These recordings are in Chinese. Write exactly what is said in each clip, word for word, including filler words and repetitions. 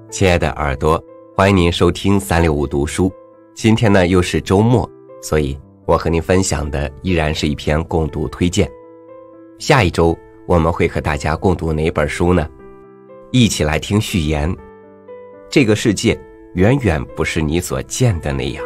亲爱的耳朵，欢迎您收听三六五读书。今天呢又是周末，所以我和您分享的依然是一篇共读推荐。下一周我们会和大家共读哪本书呢？一起来听序言。这个世界远远不是你所见的那样。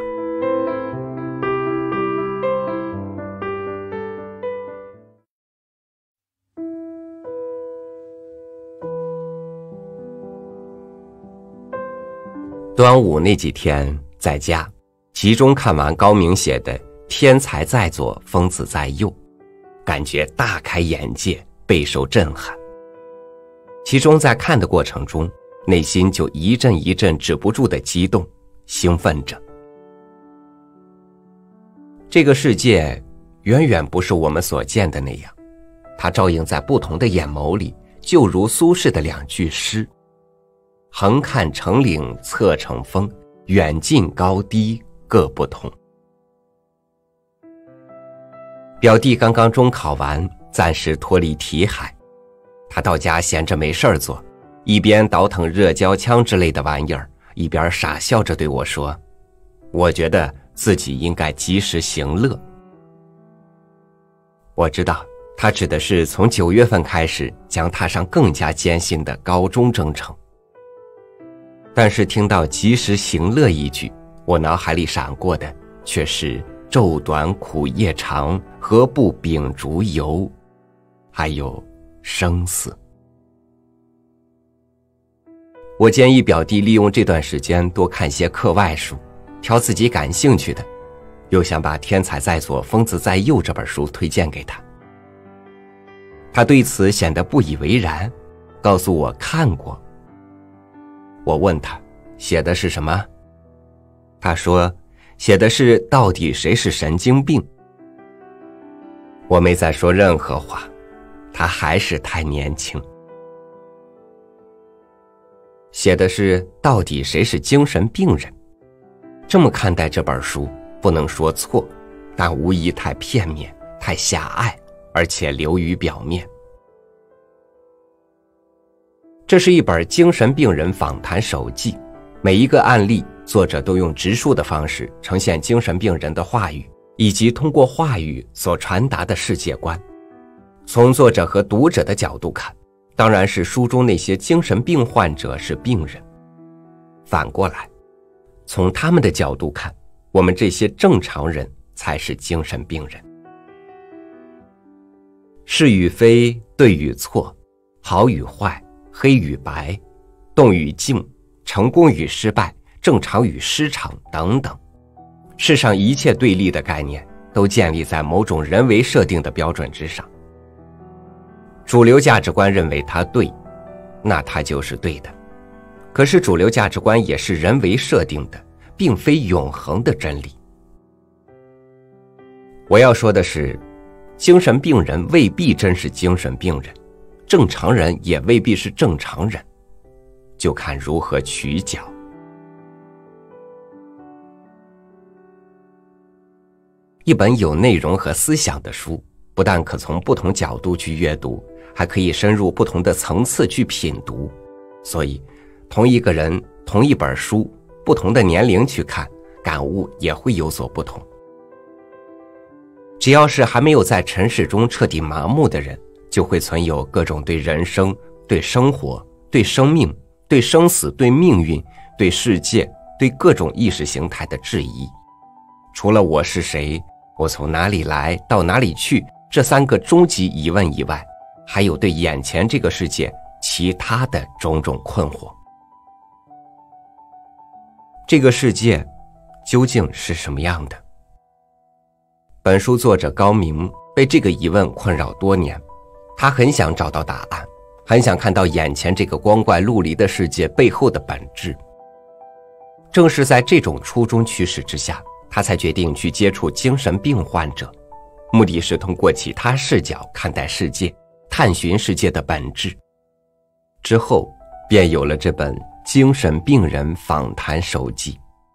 端午那几天在家集中看完高明写的《天才在左，疯子在右》，感觉大开眼界，备受震撼。其中在看的过程中，内心就一阵一阵止不住的激动兴奋着。这个世界远远不是我们所见的那样，它照映在不同的眼眸里，就如苏轼的两句诗：横看成岭侧成峰，远近高低各不同。表弟刚刚中考完，暂时脱离题海，他到家闲着没事儿做，一边倒腾热胶枪之类的玩意儿，一边傻笑着对我说：我觉得自己应该及时行乐。我知道他指的是从九月份开始将踏上更加艰辛的高中征程。但是听到及时行乐一句，我脑海里闪过的却是昼短苦夜长，何不秉烛游，还有生死。我建议表弟利用这段时间多看些课外书，挑自己感兴趣的，又想把《天才在左，疯子在右》这本书推荐给他。他对此显得不以为然，告诉我看过。我问他写的是什么，他说写的是到底谁是神经病。我没再说任何话，他还是太年轻。写的是到底谁是精神病人。这么看待这本书不能说错，但无疑太片面，太狭隘，而且流于表面。这是一本精神病人访谈手记，每一个案例作者都用直述的方式呈现精神病人的话语，以及通过话语所传达的世界观。从作者和读者的角度看，当然是书中那些精神病患者是病人，反过来从他们的角度看，我们这些正常人才是精神病人。是与非，对与错，好与坏，黑与白，动与静，成功与失败，正常与失常等等，世上一切对立的概念都建立在某种人为设定的标准之上。主流价值观认为它对，那它就是对的。可是主流价值观也是人为设定的，并非永恒的真理。我要说的是，精神病人未必真是精神病人，正常人也未必是正常人，就看如何取角。一本有内容和思想的书，不但可从不同角度去阅读，还可以深入不同的层次去品读。所以同一个人，同一本书，不同的年龄去看，感悟也会有所不同。只要是还没有在尘世中彻底麻木的人，就会存有各种对人生、对生活、对生命、对生死、对命运、对世界、对各种意识形态的质疑。除了我是谁，我从哪里来，到哪里去，这三个终极疑问以外，还有对眼前这个世界其他的种种困惑。这个世界究竟是什么样的？本书作者高明被这个疑问困扰多年，他很想找到答案，很想看到眼前这个光怪陆离的世界背后的本质。正是在这种初衷驱使之下，他才决定去接触精神病患者，目的是通过其他视角看待世界，探寻世界的本质。之后便有了这本精神病人访谈手记。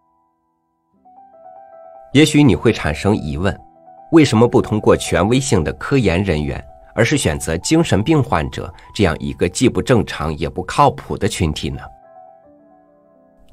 也许你会产生疑问，为什么不通过权威性的科研人员，而是选择精神病患者这样一个既不正常也不靠谱的群体呢？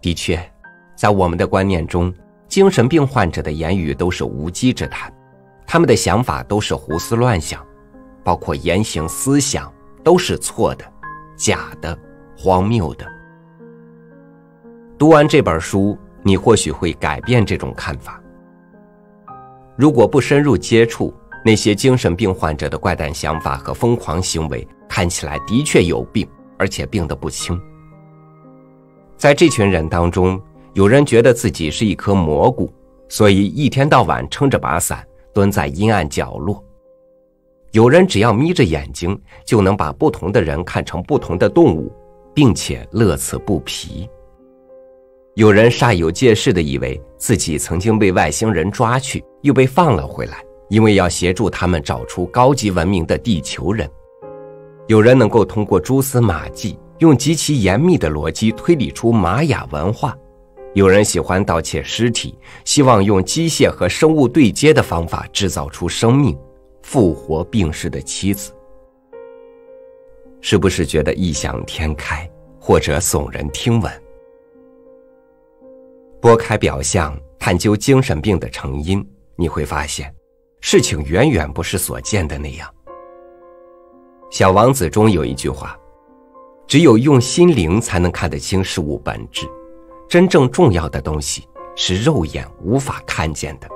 的确，在我们的观念中，精神病患者的言语都是无稽之谈，他们的想法都是胡思乱想，包括言行思想都是错的、假的、荒谬的。读完这本书，你或许会改变这种看法。如果不深入接触，那些精神病患者的怪诞想法和疯狂行为看起来的确有病，而且病得不轻。在这群人当中，有人觉得自己是一颗蘑菇，所以一天到晚撑着把伞蹲在阴暗角落。有人只要眯着眼睛就能把不同的人看成不同的动物，并且乐此不疲。有人煞有介事地以为自己曾经被外星人抓去，又被放了回来，因为要协助他们找出高级文明的地球人。有人能够通过蛛丝马迹，用极其严密的逻辑推理出玛雅文化。有人喜欢盗窃尸体，希望用机械和生物对接的方法制造出生命，复活病逝的妻子。是不是觉得异想天开，或者耸人听闻？拨开表象，探究精神病的成因，你会发现事情远远不是所见的那样。小王子中有一句话，只有用心灵才能看得清事物本质，真正重要的东西是肉眼无法看见的。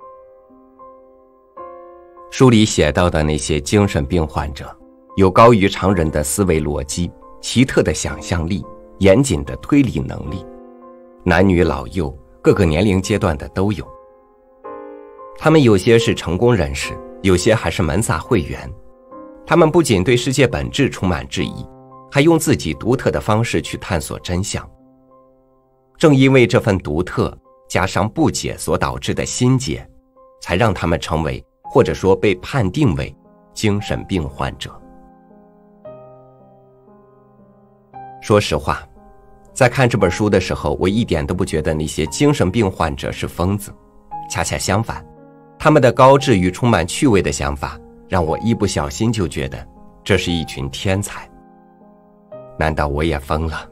书里写到的那些精神病患者，有高于常人的思维逻辑，奇特的想象力，严谨的推理能力，男女老幼，各个年龄阶段的都有。他们有些是成功人士，有些还是门萨会员。他们不仅对世界本质充满质疑，还用自己独特的方式去探索真相。正因为这份独特，加上不解所导致的心结，才让他们成为，或者说被判定为精神病患者。说实话，在看这本书的时候，我一点都不觉得那些精神病患者是疯子，恰恰相反，他们的高智与充满趣味的想法，让我一不小心就觉得这是一群天才。难道我也疯了？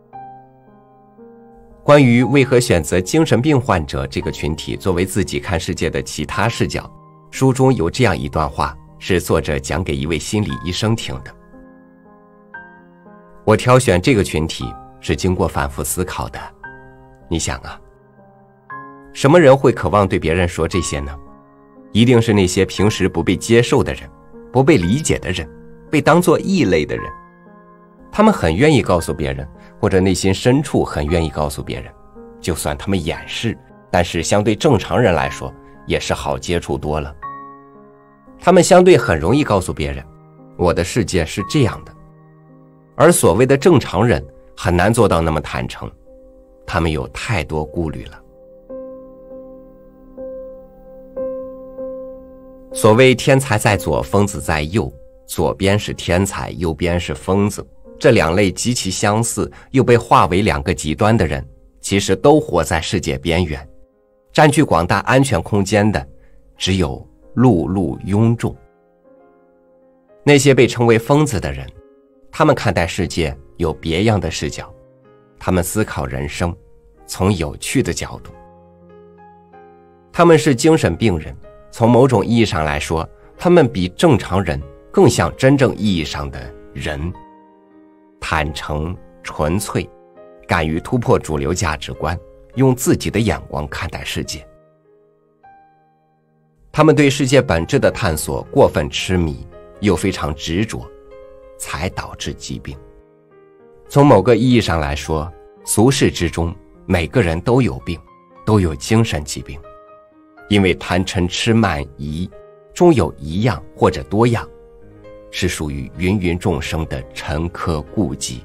关于为何选择精神病患者这个群体作为自己看世界的其他视角，书中有这样一段话，是作者讲给一位心理医生听的。我挑选这个群体是经过反复思考的。你想啊，什么人会渴望对别人说这些呢？一定是那些平时不被接受的人，不被理解的人，被当作异类的人。他们很愿意告诉别人，或者内心深处很愿意告诉别人，就算他们掩饰，但是相对正常人来说也是好接触多了。他们相对很容易告诉别人，我的世界是这样的。而所谓的正常人很难做到那么坦诚，他们有太多顾虑了。所谓天才在左，疯子在右，左边是天才，右边是疯子，这两类极其相似又被划为两个极端的人，其实都活在世界边缘，占据广大安全空间的只有碌碌庸众。那些被称为疯子的人，他们看待世界有别样的视角，他们思考人生从有趣的角度。他们是精神病人，从某种意义上来说，他们比正常人更像真正意义上的人，坦诚、纯粹，敢于突破主流价值观，用自己的眼光看待世界。他们对世界本质的探索过分痴迷，又非常执着，才导致疾病。从某个意义上来说，俗世之中每个人都有病，都有精神疾病。因为贪嗔痴慢疑终有一样或者多样，是属于芸芸众生的沉疴痼疾。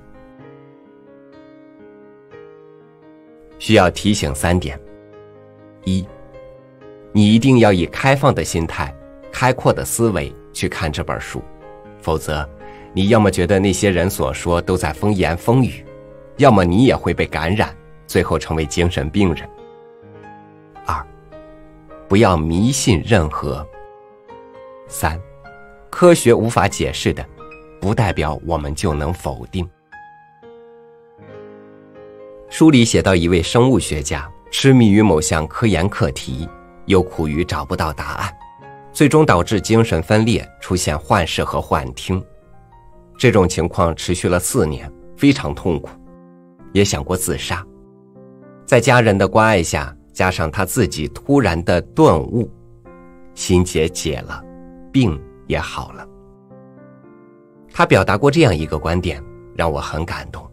需要提醒三点：一，你一定要以开放的心态、开阔的思维去看这本书，否则你要么觉得那些人所说都在风言风语，要么你也会被感染，最后成为精神病人。二，不要迷信任何。三，科学无法解释的，不代表我们就能否定。 书里写到一位生物学家痴迷于某项科研课题，又苦于找不到答案，最终导致精神分裂，出现幻视和幻听。这种情况持续了四年，非常痛苦，也想过自杀。在家人的关爱下，加上他自己突然的顿悟，心结解了，病也好了。他表达过这样一个观点，让我很感动。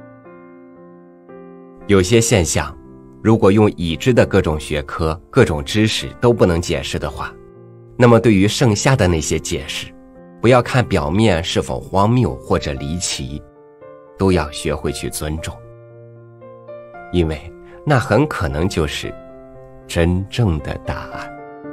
有些现象，如果用已知的各种学科、各种知识都不能解释的话，那么对于剩下的那些解释，不要看表面是否荒谬或者离奇，都要学会去尊重，因为那很可能就是真正的答案。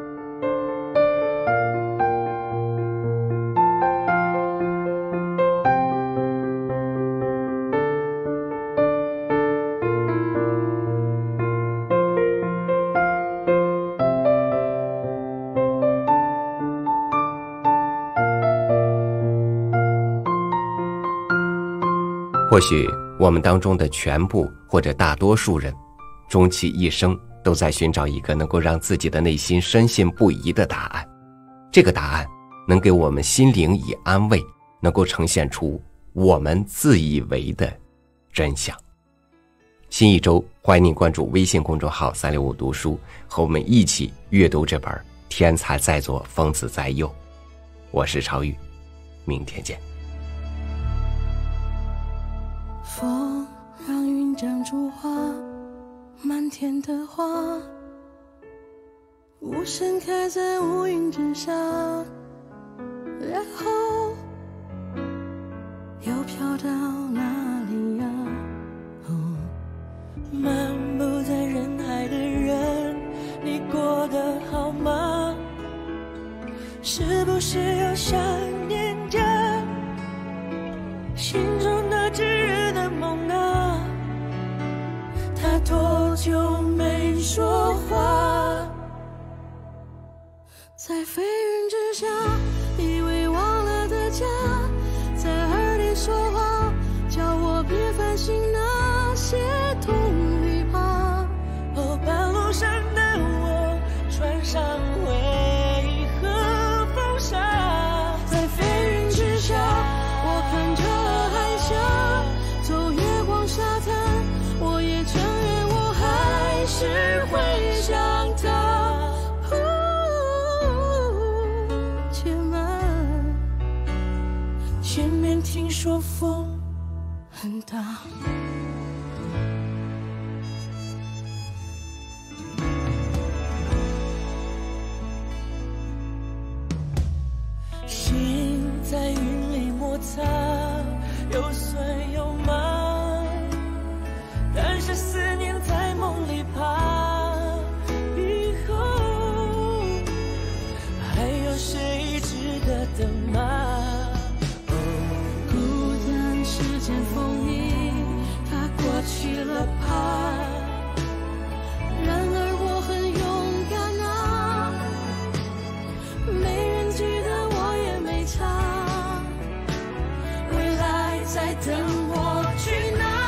或许我们当中的全部或者大多数人，终其一生都在寻找一个能够让自己的内心深信不疑的答案。这个答案能给我们心灵以安慰，能够呈现出我们自以为的真相。新一周，欢迎您关注微信公众号三六五读书，和我们一起阅读这本《天才在左，疯子在右》。我是超宇，明天见。 风让云长出花，满天的花无声开在乌云之下，然后又飘到哪里呀？哦，漫步在人海的人，你过得好吗？是不是又想念着心中那炙热的梦啊？他多久没说话？在飞云之下，以为忘了的家，在耳里说话，叫我别烦心那些痛与怕。哦，半路上的我穿上为何风沙，在飞云之下，我看着海峡，走月光沙滩，我也承认我还是会想他。且慢，前面听说风很大。心在云里摩擦，有酸有麻，但是思念在梦里爬，以后还有谁值得等吗？哦，孤单是件风衣，它过去了怕，然而我很勇敢啊，没人记得我也没差，未来在等我去哪？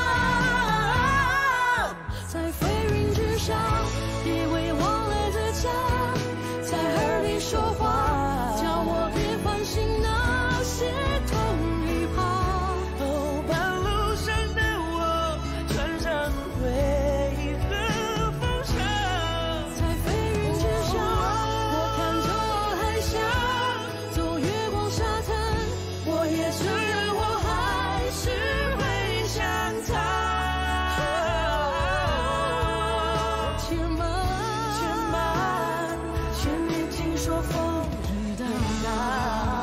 在飞云之下，以为忘了的家，在耳里说话，叫我别烦心那些痛与怕。哦，半路上的我穿上为何风沙，在飞云之下，我看着海峡，走月光沙滩，我也承认我还是会想他。且慢，且慢，前面听说风很大。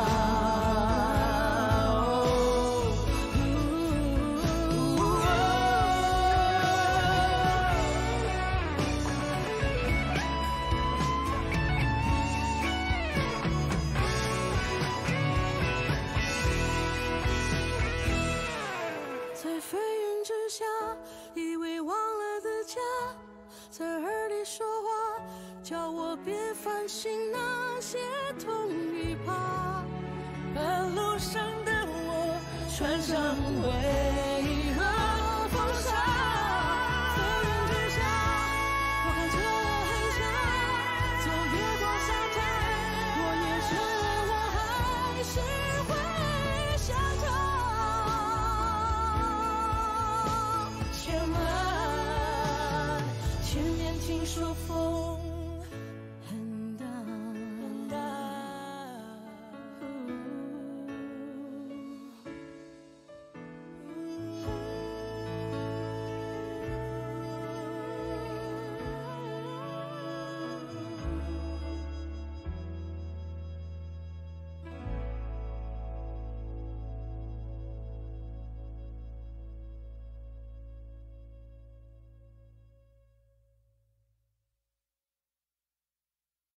在飞云之下，以为忘了的家，在耳里说话，叫我别烦心那些痛与怕。半路上的我穿上为